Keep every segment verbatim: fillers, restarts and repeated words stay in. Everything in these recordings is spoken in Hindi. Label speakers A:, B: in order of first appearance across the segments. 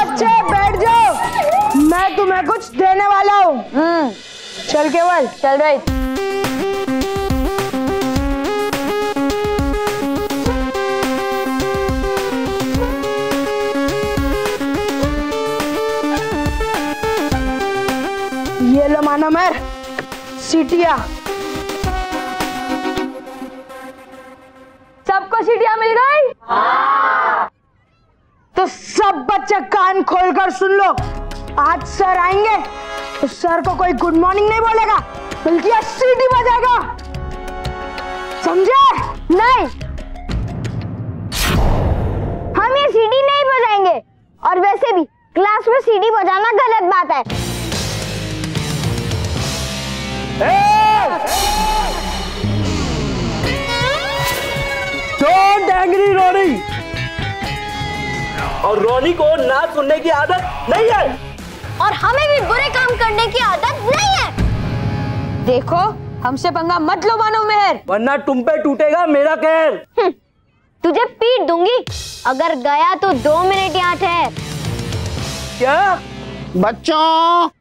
A: बच्चे बैठ जाओ, मैं तुम्हें कुछ देने वाला हूँ। हम्म, चल केवल चल रही। ये लो मानो मेर सीटिया। सबको सीटियां मिल गई? हाँ। तो सब बच्चे कान खोलकर सुन लो, आज सर आएंगे तो सर को कोई गुड मॉर्निंग नहीं बोलेगा, बल्कि सीटी बजाएगा, समझे?
B: नहीं, हम ये सीटी नहीं बजाएंगे, और वैसे भी क्लास में सीटी बजाना गलत बात है।
C: Don't agree Ronnie. और रोनी को ना सुनने की आदत नहीं है,
B: और हमें भी बुरे काम करने की आदत नहीं है।
A: देखो, हमसे पंगा मत लो मानो मेहर,
C: वरना तुम पे टूटेगा मेरा कहर।
B: तुझे पीट दूंगी अगर गया तो दो मिनट यहाँ ठहर।
C: क्या?
D: बच्चों,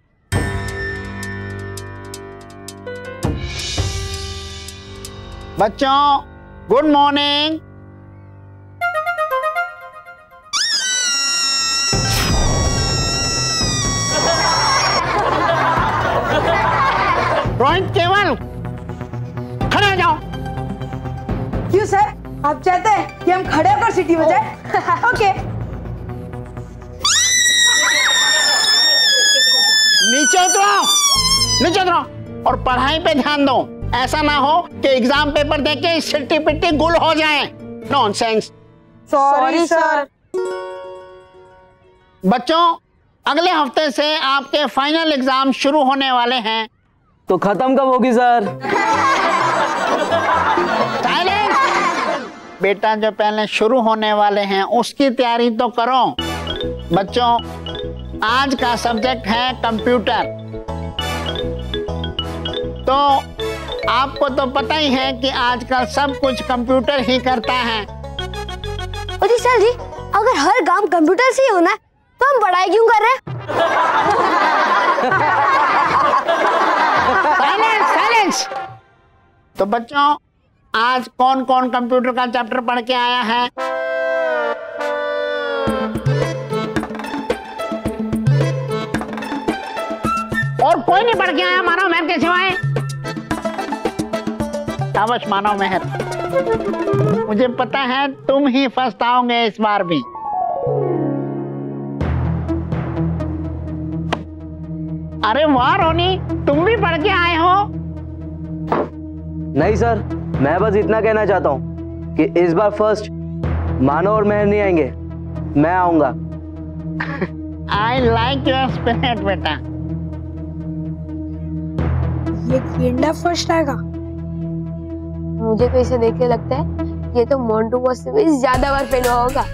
D: बच्चों गुड मॉर्निंग। रोहित, केवल खड़े हो जाओ।
A: क्यों सर, आप चाहते हैं कि हम खड़े होकर सीटी बजाएं? ओके।
D: नीचे उतरो, नीचे उतरो और पढ़ाई पे ध्यान दो। ऐसा ना हो कि एग्जाम पेपर देके सिट्टी पिट्टी गुल हो जाए। नॉनसेंस।
A: Sorry sir.
D: बच्चों, अगले हफ्ते से आपके फाइनल एग्जाम शुरू होने वाले हैं।
C: तो खत्म कब होगी सर?
D: साइलेंस। बेटा, जो पहले शुरू होने वाले हैं उसकी तैयारी तो करो। बच्चों, आज का सब्जेक्ट है कंप्यूटर। तो आपको तो पता ही है कि आजकल सब कुछ कंप्यूटर ही करता है।
B: अरे सर जी, अगर हर काम कंप्यूटर से ही होना है तो हम पढ़ाई क्यों कर रहे हैं?
D: Silence, silence. तो बच्चों, आज कौन कौन कंप्यूटर का चैप्टर पढ़ के आया है? और कोई नहीं पढ़ के आया मानव मेहर के सिवाय? शाबाश मानव मेहर, मुझे पता है तुम ही फर्स्ट आओगे इस बार भी। अरे वाह रोनी, तुम भी पढ़ के आए हो?
C: नहीं सर, मैं बस इतना कहना चाहता हूँ कि इस बार फर्स्ट मानो और मेहर नहीं आएंगे, मैं आऊंगा।
D: आई लाइक योर स्पिरिट बेटा।
A: ये गेंडा फर्स्ट आएगा।
B: मुझे तो इसे देख के लगता है ये तो मोंटू बॉस से भी ज्यादा बार फेल हुआ होगा।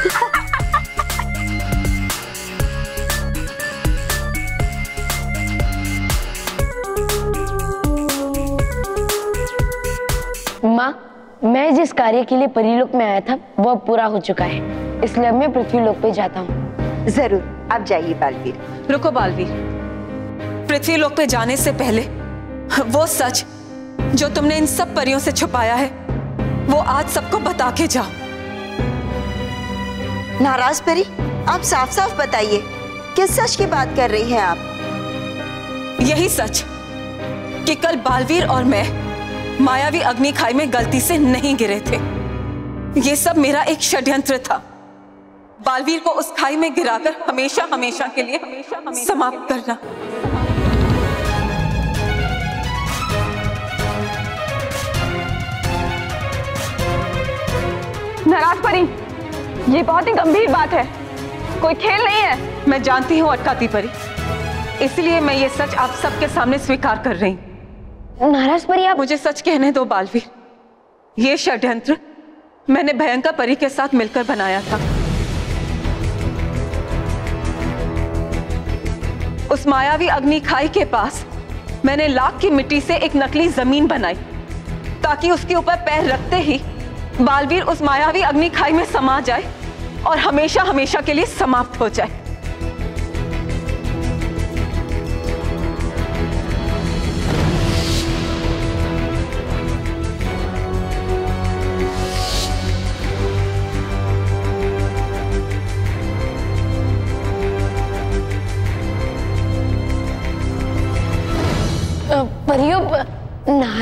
E: माँ, मैं जिस कार्य के लिए परीलोक में आया था वो पूरा हो चुका है, इसलिए मैं पृथ्वीलोक पे जाता हूँ।
F: जरूर, आप जाइए बालवीर।
G: रुको बालवीर, पृथ्वीलोक पे जाने से पहले वो सच जो तुमने इन सब परियों से छुपाया है वो आज सबको बता के जाओ।
F: नाराज परी, आप साफ साफ बताइए किस सच की बात कर रही हैं आप?
G: यही सच कि कल बालवीर और मैं मायावी अग्नि खाई में गलती से नहीं गिरे थे। ये सब मेरा एक षड्यंत्र था, बालवीर को उस खाई में गिराकर हमेशा हमेशा के लिए हमेशा हमेशा समाप्त करना।
H: नाराज परी, ये बहुत ही गंभीर बात है, कोई खेल नहीं है।
G: मैं जानती हूँ अटकाती परी, इसलिए मैं ये सच आप सबके सामने स्वीकार कर रही हूँ।
E: नाराज परी, आप
G: मुझे सच कहने दो बालवीर, ये षड्यंत्र मैंने भयंकर परी के साथ मिलकर बनाया था। उस मायावी अग्नि खाई के पास मैंने लाख की मिट्टी से एक नकली जमीन बनाई ताकि उसके ऊपर पैर रखते ही बालवीर उस मायावी अग्नि खाई में समा जाए और हमेशा हमेशा के लिए समाप्त हो जाए।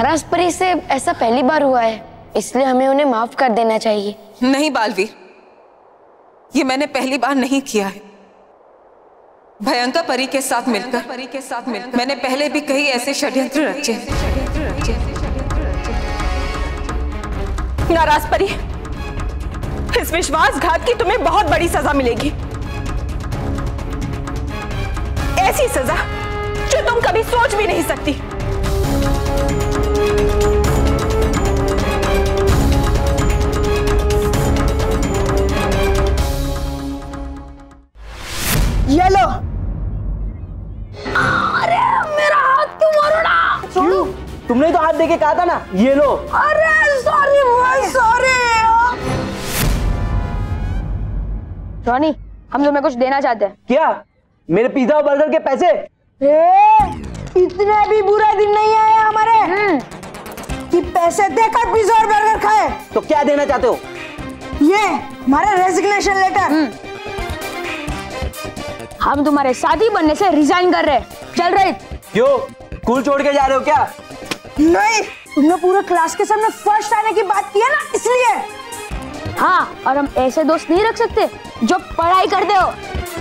E: नाराज परी से ऐसा पहली बार हुआ है, इसलिए हमें उन्हें माफ कर देना चाहिए।
G: नहीं बालवीर, ये मैंने पहली बार नहीं किया है। भयंकर परी के साथ मिलकर परी के साथ मिलकर मैंने पहले भी कई ऐसे षड्यंत्र रचे।
H: नाराज परी, इस विश्वासघात की तुम्हें बहुत बड़ी सजा मिलेगी। ऐसी सजा जो तुम कभी सोच भी नहीं सकती।
A: ये लो।
E: अरे मेरा हाथ क्यों मारोड़ा?
C: क्यों? तुमने तो हाथ देके कहा था ना, ये लो।
A: अरे सॉरी भाई, सॉरी।
B: रॉनी, हम तुम्हें कुछ देना चाहते हैं।
C: क्या? मेरे पिज्जा और बर्गर के पैसे?
A: ए, इतना भी बुरा दिन नहीं आया हमारे कि पैसे देकर पिज्जा और बर्गर खाए।
C: तो क्या देना चाहते हो?
A: ये हमारा रेजिग्नेशन लेटर।
B: हम तुम्हारे साथी बनने से रिजाइन कर रहे हैं। चल रही।
C: क्यों? स्कूल छोड़ के जा रहे हो क्या?
A: नहीं, तुमने पूरे क्लास के सामने फर्स्ट आने की बात की है ना, इसलिए।
B: हाँ, और हम ऐसे दोस्त नहीं रख सकते जो पढ़ाई करते हो।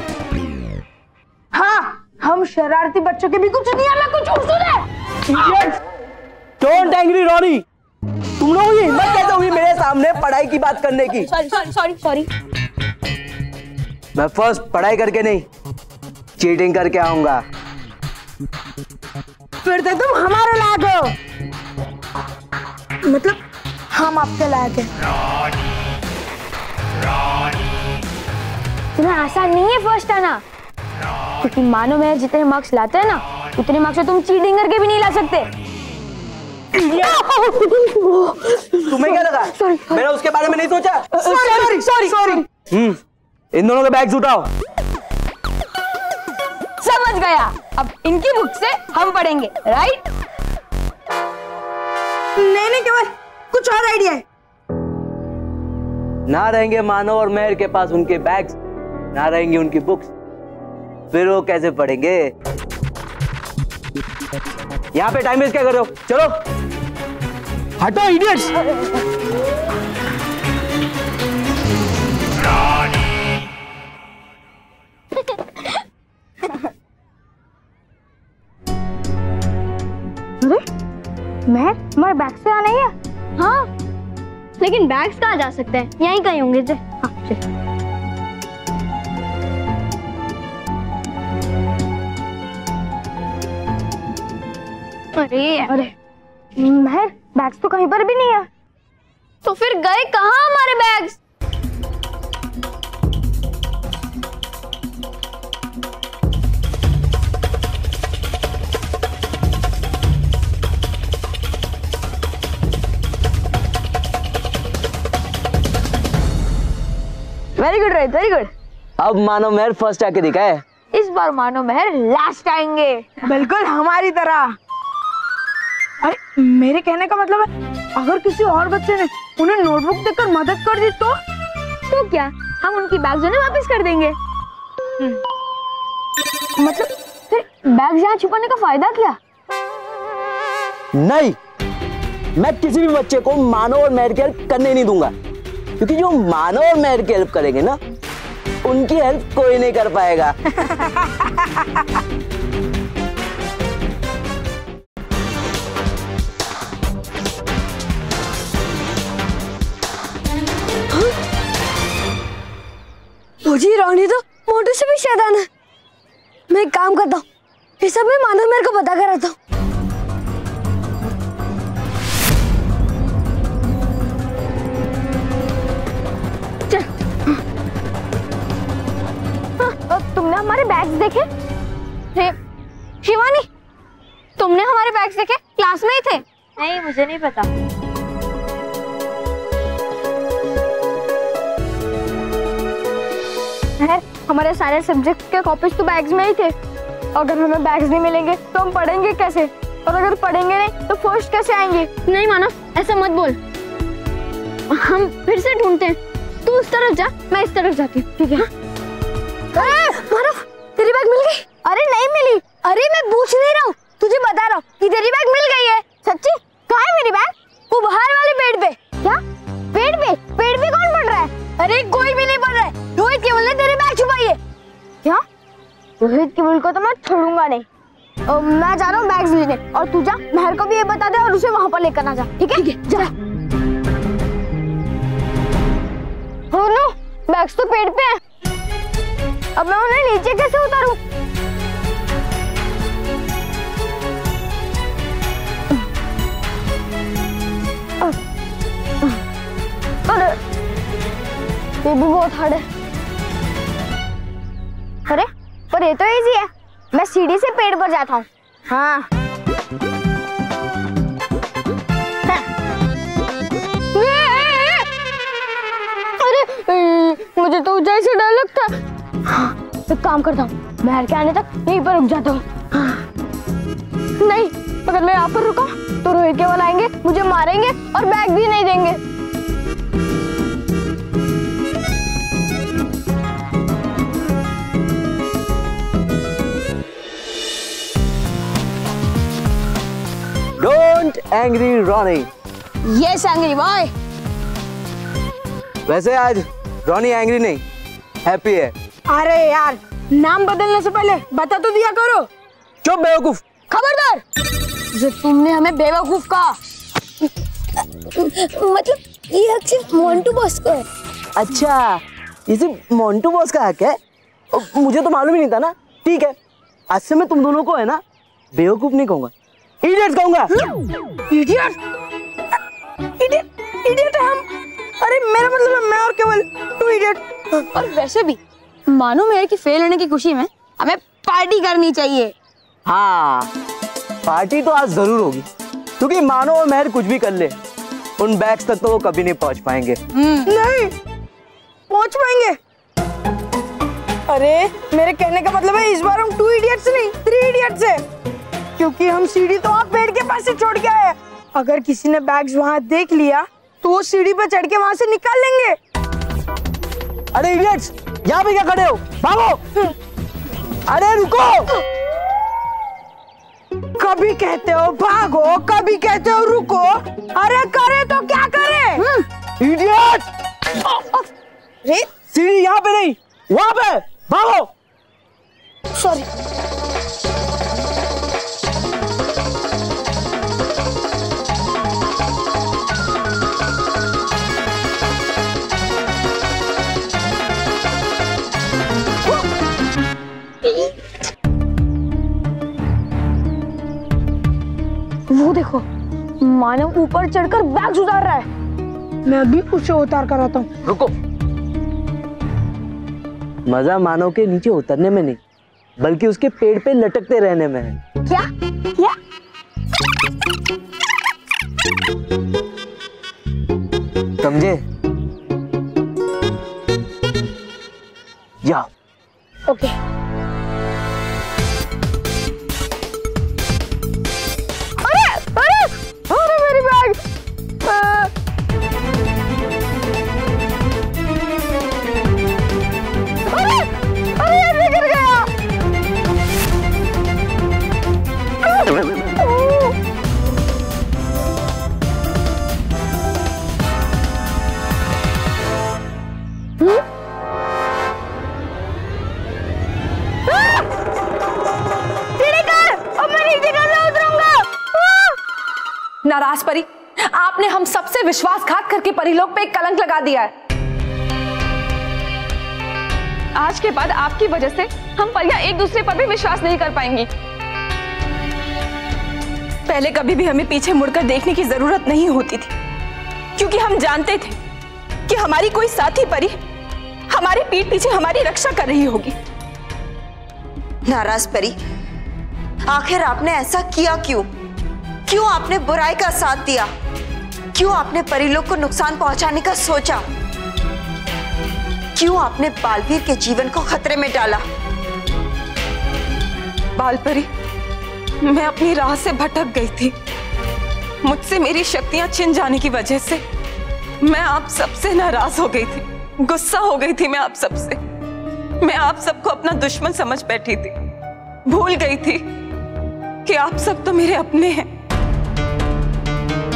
A: हाँ, हम शरारती बच्चों के भी कुछ दुनिया में कुछ उसूल है।
C: डोंट एंग्री रॉनी, तुम लोगों की हिम्मत कैसे हुई मेरे सामने पढ़ाई की बात करने की?
B: Sorry sorry sorry sorry.
C: मैं फर्स्ट पढ़ाई करके नहीं, चीटिंग करके आऊंगा।
A: फिर तो तुम हमारे लायक हो। मतलब हम आपके लायक हैं।
B: तुम्हें आसान नहीं है फर्स्ट आना, क्योंकि मानो मेहर जितने मार्क्स लाते हैं ना, उतने मार्क्स तो तुम चीटिंग करके भी नहीं ला सकते।
C: तुम्हें क्या लगा? मैंने उसके बारे में नहीं सोचा।
A: Sorry sorry sorry.
C: हम्म, इन दोनों के बैग्स उठाओ।
B: समझ गया। अब इनकी बुक से हम पढ़ेंगे, राइट?
A: नहीं नहीं, केवल कुछ और आइडिया है।
C: ना रहेंगे मानव और मेहर के पास उनके बैग्स, ना रहेंगी उनकी बुक्स, फिर वो कैसे पढ़ेंगे? यहाँ पे टाइम वेस्ट क्या कर रहे हो? चलो हटो इडियट्स।
B: महर, हमारे बैग से आना ही है। हाँ, लेकिन बैग्स कहाँ जा सकते हैं? यहीं कहीं होंगे। जे हाँ, चल। अरे अरे महर, बैग्स तो कहीं पर भी नहीं है। तो फिर गए कहाँ हमारे bags? Very good Rohit, very good.
C: अब मानो मेहर फर्स्ट आके दिखा है।
B: इस बार मानो मेहर लास्ट आएंगे।
A: बिल्कुल हमारी तरह। अरे मेरे कहने का मतलब है, अगर किसी और बच्चे ने उन्हें नोटबुक देकर मदद कर दी तो
B: तो क्या, हम उनकी बैग्स उन्हें वापस कर देंगे। मतलब फिर बैग यहाँ छुपाने का फायदा क्या?
C: नहीं, मैं किसी भी बच्चे को मानव और मेहर की हेल्प करने नहीं दूंगा, क्योंकि जो मानव और मेहर की हेल्प करेंगे ना, उनकी हेल्प कोई नहीं कर पाएगा।
E: मुझे रोनी तो मोटू से भी शैतान है। मैं एक काम करता हूँ, ये सब मैं मानव मेहर को पता कराता हूँ।
B: तुमने हमारे बैग्स देखे? शिवानी, तुमने हमारे बैग्स देखे? क्लास में ही थे। नहीं, मुझे नहीं पता। हमारे सारे सब्जेक्ट के कॉपीज तो बैग्स में ही थे। अगर हमें बैग्स नहीं मिलेंगे तो हम पढ़ेंगे कैसे? और अगर पढ़ेंगे नहीं तो फर्स्ट कैसे आएंगे? नहीं मानव, ऐसा मत बोल। हम फिर से ढूंढते हैं। तू उस तरफ जा, मैं इस तरफ जाती हूँ, ठीक है?
E: मानव, तेरी बैग मिल गई?
B: अरे नहीं मिली।
E: अरे मैं पूछ नहीं रहा हूँ, तुझे बता रहा हूँ कि तेरी बैग मिल गई है।
B: सच्ची? कहाँ है मेरी बैग? वो बाहर वाले बेड पे। क्या? बेड पे? बेड पे कौन पढ़ रहा है? अरे कोई भी नहीं पढ़ रहा है। रोहित केवल ने तेरी बैग छुपाई है। क्या? रोहित केवल को तो मैं छोड़ूंगा नहीं। ओ, मैं जा रहा हूँ बैग्स लेने, और तू जा महर को भी ये बता दे और उसे वहाँ पर लेकर आ जा। ठीक है? जा। रोनू, बैग्स तो पेड़ पे हैं। अब मैं उन्हें नीचे कैसे उतारूं? अरे ये भी बहुत हार्ड है। अरे पर ये तो इजी है, मैं सीढ़ी से पेड़ पर जाता हूँ। हाँ। अरे मुझे तो ऊंचाई से डर लगता है। एक काम करता हूँ, महर के आने तक यहीं पर रुक जाता हूँ। नहीं, अगर मैं यहाँ पर रुका तो रोहित केवल आएंगे, मुझे मारेंगे और बैग भी नहीं देंगे।
C: Don't angry Ronnie.
B: Yes, angry boy.
C: वैसे आज रॉनी एंग्री नहीं, हैप्पी है।
A: अरे यार, नाम बदलने से पहले बता तो दिया करो।
C: चुप बेवकूफ।
B: खबरदार, जो तुमने हमें बेवकूफ कहा, मतलब ये हक सिर्फ मोंटू बॉस को है।
C: अच्छा, ये सिर्फ मोंटू बॉस का हक है? मुझे तो मालूम ही नहीं था ना। ठीक है, आज से मैं तुम दोनों को है ना बेवकूफ नहीं कहूंगा, इडियट कहूंगा।
A: इडियट? इडियट? इडियट हम? अरे मेरा मतलब है मैं और केवल टू इडियट।
B: और वैसे भी मानो मेरे की फेल होने की खुशी में हमें पार्टी करनी चाहिए।
C: हाँ, पार्टी तो आज जरूर होगी, क्योंकि मानो और महर कुछ भी कर ले, उन बैग्स तक तो वो कभी नहीं पहुंच पाएंगे।
A: नहीं पहुंच पाएंगे। अरे मेरे कहने का मतलब है इस बार हम टू इडियट्स नहीं, थ्री इडियट्स है, क्योंकि हम सीढ़ी तो आप पेड़ के पास से छोड़ के आए। अगर किसी ने बैग्स वहां देख लिया तो वो सीढ़ी पर चढ़ के वहां से निकाल लेंगे।
C: अरे इडियट्स, यहाँ पे क्या खड़े हो? भागो! अरे रुको!
A: कभी कहते हो भागो, कभी कहते हो रुको। अरे करे तो क्या करे?
C: इडियट!
A: अरे
C: सीढ़ी यहाँ पे नहीं, वहां पे। भागो!
A: सॉरी।
B: वो देखो, मानव ऊपर चढ़कर बैग उतार रहा है।
A: मैं अभी उसे उतार कर आता हूँ।
C: रुको, मजा मानव के नीचे उतरने में नहीं, बल्कि उसके पेड़ पे लटकते रहने में है।
B: क्या? क्या?
C: समझे? जाओ।
B: ओके।
G: नाराज परी, आपने हम सबसे विश्वासघात करके परीलोक पे एक कलंक लगा दिया है।
H: आज के बाद आपकी वजह से हम परियां एक दूसरे पर भी विश्वास नहीं कर पाएंगी।
G: पहले कभी भी हमें पीछे मुड़कर देखने की जरूरत नहीं होती थी, क्योंकि हम जानते थे कि हमारी कोई साथी परी हमारी पीठ पीछे हमारी रक्षा कर रही होगी।
F: नाराज परी, आखिर आपने ऐसा किया क्यों? क्यों आपने बुराई का साथ दिया? क्यों आपने परीलोक को नुकसान पहुंचाने का सोचा? क्यों आपने बालवीर के जीवन को खतरे में डाला?
G: बालपरी, मैं अपनी राह से भटक गई थी। मुझसे मेरी शक्तियां छिन जाने की वजह से मैं आप सबसे नाराज हो गई थी, गुस्सा हो गई थी। मैं आप सबसे मैं आप सबको अपना दुश्मन समझ बैठी थी। भूल गई थी कि आप सब तो मेरे अपने हैं।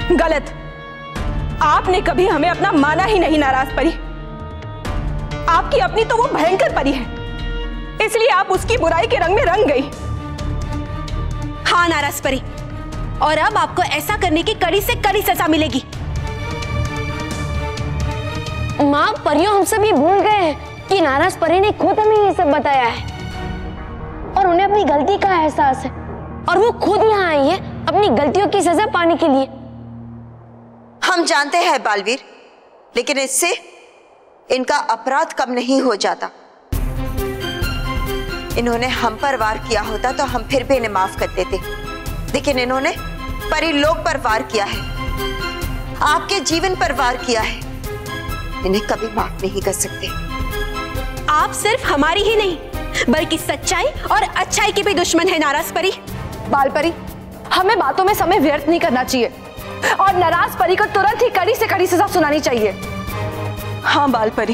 H: गलत। आपने कभी हमें अपना माना ही नहीं नाराज परी। आपकी अपनी तो वो भयंकर परी है, इसलिए आप उसकी बुराई के रंग में रंग गई।
I: हाँ नाराज परी, और अब आपको ऐसा करने की कड़ी से कड़ी सजा मिलेगी।
E: माँ, परियों हम सब ये भूल गए हैं कि नाराज परी ने खुद हमें ये सब बताया है और उन्हें अपनी गलती का एहसास है और वो खुद यहाँ आई है अपनी गलतियों की सजा पाने के लिए।
F: हम जानते हैं बालवीर, लेकिन इससे इनका अपराध कम नहीं हो जाता। इन्होंने हम पर वार किया होता तो हम फिर भी इन्हें माफ कर देते, लेकिन इन्होंने परिलोक पर वार किया है, आपके जीवन पर वार किया है। इन्हें कभी माफ नहीं कर सकते।
I: आप सिर्फ हमारी ही नहीं बल्कि सच्चाई और अच्छाई की भी दुश्मन है नाराज परी।
H: बाल परी, हमें बातों में समय व्यर्थ नहीं करना चाहिए और नाराज परी को तुरंत ही कड़ी से कड़ी सजा सुनानी चाहिए।
G: हाँ बाल परी,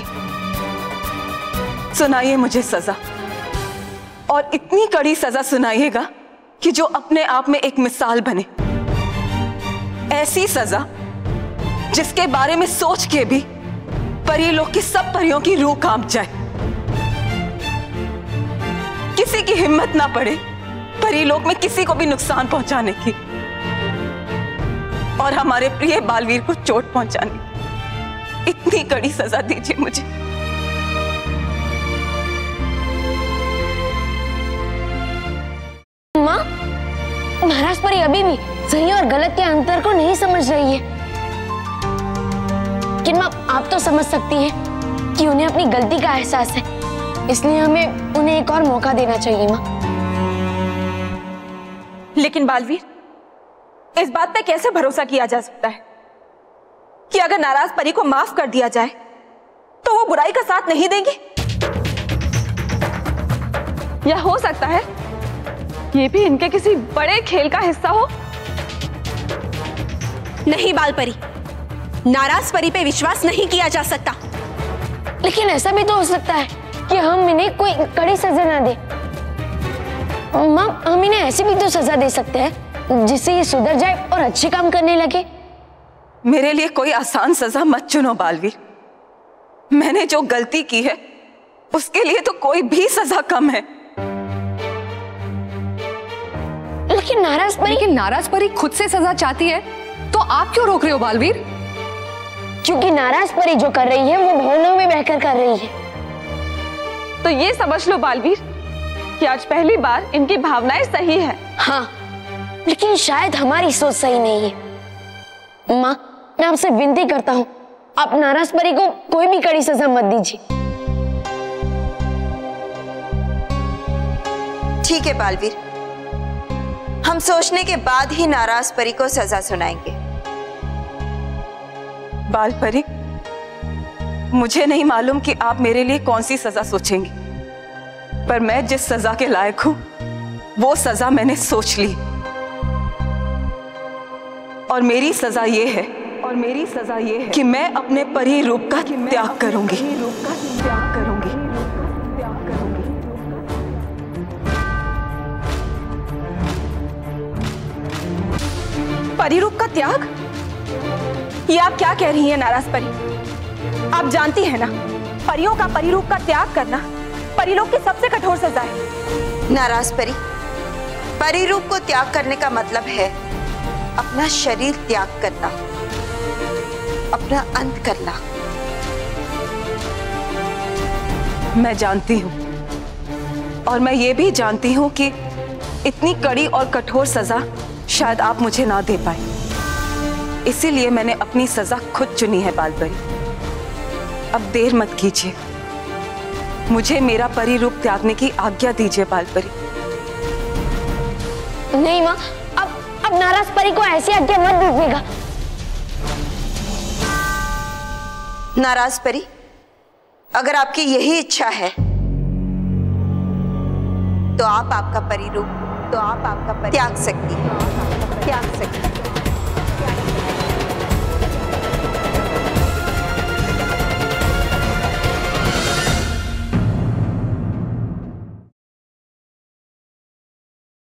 G: सुनाइए मुझे सजा, और इतनी कड़ी सजा सुनाइएगा कि जो अपने आप में एक मिसाल बने। ऐसी सजा जिसके बारे में सोच के भी परीलोक की सब परियों की रूह कांप जाए, किसी की हिम्मत ना पड़े परीलोक में किसी को भी नुकसान पहुंचाने की, और हमारे प्रिय बालवीर को चोट पहुंचाने। इतनी कड़ी सजा दीजिए मुझे।
E: माँ, नाराज परी अभी भी सही और गलत के अंतर को नहीं समझ रही है। लेकिन माँ, आप तो समझ सकती हैं कि उन्हें अपनी गलती का एहसास है, इसलिए हमें उन्हें एक और मौका देना चाहिए माँ।
H: लेकिन बालवीर, इस बात पे कैसे भरोसा किया जा सकता है कि अगर नाराज परी को माफ कर दिया जाए तो वो बुराई का साथ नहीं देंगी? या हो सकता है ये भी इनके किसी बड़े खेल का हिस्सा हो?
I: नहीं बाल परी, नाराज परी पे विश्वास नहीं किया जा सकता।
E: लेकिन ऐसा भी तो हो सकता है कि हम इन्हें कोई कड़ी सजा ना दे। माँ, हम इन्हें ऐसी भी तो सजा दे सकते हैं जिससे ये सुधर जाए और अच्छे काम करने लगे।
G: मेरे लिए कोई आसान सजा मत चुनो बालवीर। मैंने जो गलती की है उसके लिए तो कोई भी सजा कम है।
E: लेकिन नाराज परी
J: लेकिन नाराज परी खुद से सजा चाहती है तो आप क्यों रोक रहे हो बालवीर?
E: क्योंकि नाराज परी जो कर रही है वो भावनाओं में बहकर कर रही है।
H: तो ये समझ लो बालवीर कि आज पहली बार इनकी भावनाएं सही है।
E: हाँ, लेकिन शायद हमारी सोच सही नहीं है। माँ, मैं आपसे विनती करता हूँ, आप नाराज परी को कोई भी कड़ी सजा मत दीजिए।
F: ठीक है बालवीर, हम सोचने के बाद ही नाराज परी को सजा सुनाएंगे।
G: बाल परी, मुझे नहीं मालूम कि आप मेरे लिए कौन सी सजा सोचेंगी, पर मैं जिस सजा के लायक हूं वो सजा मैंने सोच ली, और मेरी सजा ये है और मेरी सजा ये है कि मैं अपने परी रूप का त्याग करूंगी। रूप का त्याग करूंगी त्याग करूंगी
H: परी रूप का त्याग? ये आप क्या कह रही हैं नाराज परी? आप जानती हैं ना, परियों का परी रूप का त्याग करना परीलोक की सबसे कठोर सजा है।
F: नाराज परी, परी रूप को त्याग करने का मतलब है अपना शरीर त्याग करना, अपना अंत करना।
G: मैं जानती हूं, और मैं ये भी जानती हूं कि इतनी कड़ी और कठोर सजा शायद आप मुझे ना दे पाए, इसीलिए मैंने अपनी सजा खुद चुनी है बालपरी। अब देर मत कीजिए, मुझे मेरा परी रूप त्यागने की आज्ञा दीजिए बालपरी।
E: नहीं माँ, अब अब नाराज परी को ऐसी आज्ञा मत दीजिएगा।
F: नाराज परी, अगर आपकी यही इच्छा है तो आप आपका परी रूप तो आप आपका परी त्याग सकती हैं।